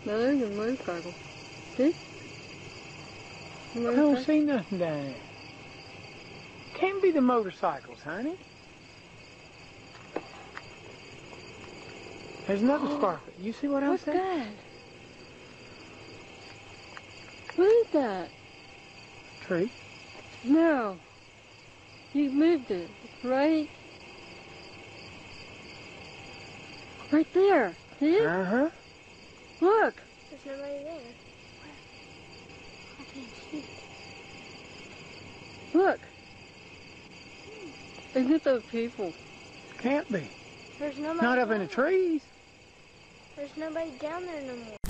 No, there's a motorcycle. See? I don't see nothing down there. Can't be the motorcycles, honey. There's another sparkler. You see what I'm saying? What's that? What is that? Tree. No. You moved it, right? Right there. See it? Uh-huh. Look. There's nobody there. I can't see. Look. Isn't it those people? Can't be. There's nobody. Not up in the down there. trees. There's nobody down there no more.